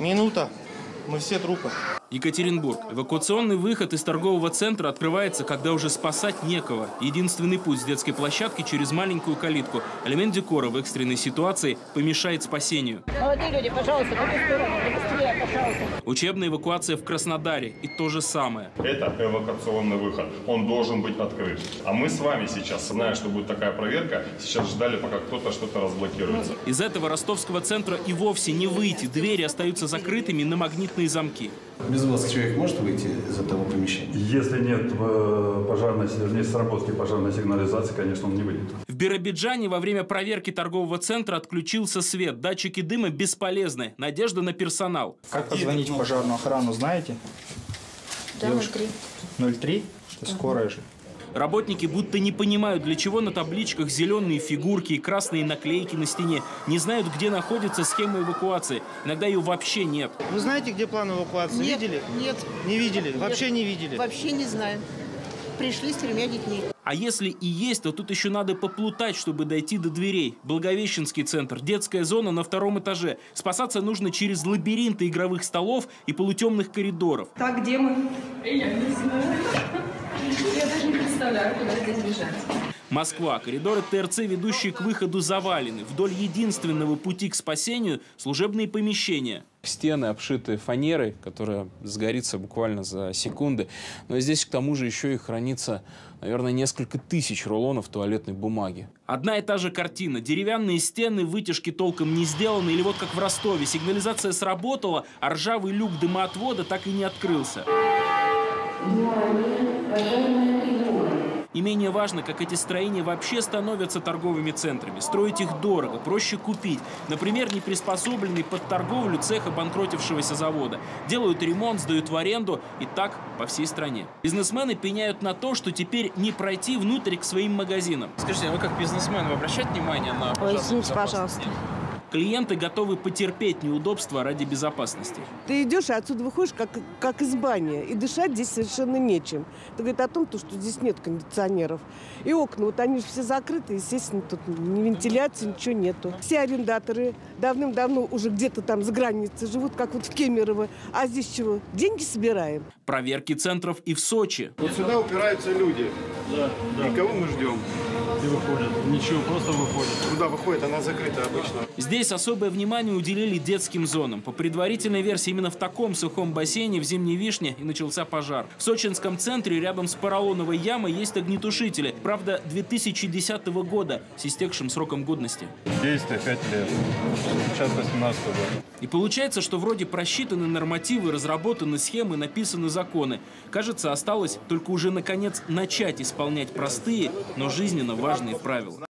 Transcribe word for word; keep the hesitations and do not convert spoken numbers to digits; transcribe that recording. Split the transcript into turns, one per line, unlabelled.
Минута. Мы все трупы.
Екатеринбург. Эвакуационный выход из торгового центра открывается, когда уже спасать некого. Единственный путь с детской площадки через маленькую калитку. Элемент декора в экстренной ситуации помешает спасению.
Молодые люди, пожалуйста, в эту сторону, быстрее, пожалуйста.
Учебная эвакуация в Краснодаре. И то же самое.
Это эвакуационный выход. Он должен быть открыт. А мы с вами сейчас, зная, что будет такая проверка, сейчас ждали, пока кто-то что-то разблокируется.
Из этого ростовского центра и вовсе не выйти. Двери остаются закрытыми на магнитные замки.
Без вас человек может выйти из этого помещения?
Если нет пожарной, нет сработки пожарной сигнализации, конечно, он не выйдет.
В Биробиджане во время проверки торгового центра отключился свет. Датчики дыма бесполезны. Надежда на персонал.
Как позвонить в пожарную охрану, знаете?
Да, ноль три.
ноль три? Это скорая же.
Работники будто не понимают, для чего на табличках зеленые фигурки и красные наклейки на стене. Не знают, где находится схема эвакуации. Иногда ее вообще нет.
Вы знаете, где план эвакуации?
Нет,
Видели?
Нет.
Не видели?
Нет.
Вообще не видели?
Вообще не знаем. Пришли с тремя детьми.
А если и есть, то тут еще надо поплутать, чтобы дойти до дверей. Благовещенский центр, детская зона на втором этаже. Спасаться нужно через лабиринты игровых столов и полутемных коридоров.
Так, где мы? Я не знаю. Я даже не представляю, куда здесь бежать.
Москва. Коридоры ТРЦ, ведущие к выходу, завалены. Вдоль единственного пути к спасению – служебные помещения.
Стены обшиты фанерой, которая сгорится буквально за секунды. Но здесь к тому же еще и хранится, наверное, несколько тысяч рулонов туалетной бумаги.
Одна и та же картина. Деревянные стены, вытяжки толком не сделаны. Или вот как в Ростове. Сигнализация сработала, а ржавый люк дымоотвода так и не открылся. И менее важно, как эти строения вообще становятся торговыми центрами. Строить их дорого, проще купить. Например, неприспособленный под торговлю цех обанкротившегося завода. Делают ремонт, сдают в аренду. И так по всей стране. Бизнесмены пеняют на то, что теперь не пройти внутрь к своим магазинам. Скажите, а вы как бизнесмен, вы обращаете внимание на
Ой, извините, пожалуйста.
Клиенты готовы потерпеть неудобства ради безопасности.
Ты идешь, и отсюда выходишь, как, как из бани. И дышать здесь совершенно нечем. Это говорит о том, что здесь нет кондиционеров. И окна, вот они же все закрыты, естественно, тут ни вентиляции, ничего нету. Все арендаторы давным-давно уже где-то там за границей живут, как вот в Кемерово. А здесь чего? Деньги собираем.
Проверки центров и в Сочи.
Вот сюда упираются люди.
Да, да.
И кого мы ждем?
И выходят. Ничего, просто выходят.
Куда выходит? Она закрыта обычно.
Здесь особое внимание уделили детским зонам. По предварительной версии, именно в таком сухом бассейне в Зимней Вишне и начался пожар. В сочинском центре рядом с поролоновой ямой есть огнетушители. Правда, две тысячи десятого года с истекшим сроком годности.
Действие пять лет. Сейчас восемнадцатый год.
И получается, что вроде просчитаны нормативы, разработаны схемы, написаны законы. Кажется, осталось только уже наконец начать исполнять простые, но жизненно важные правила.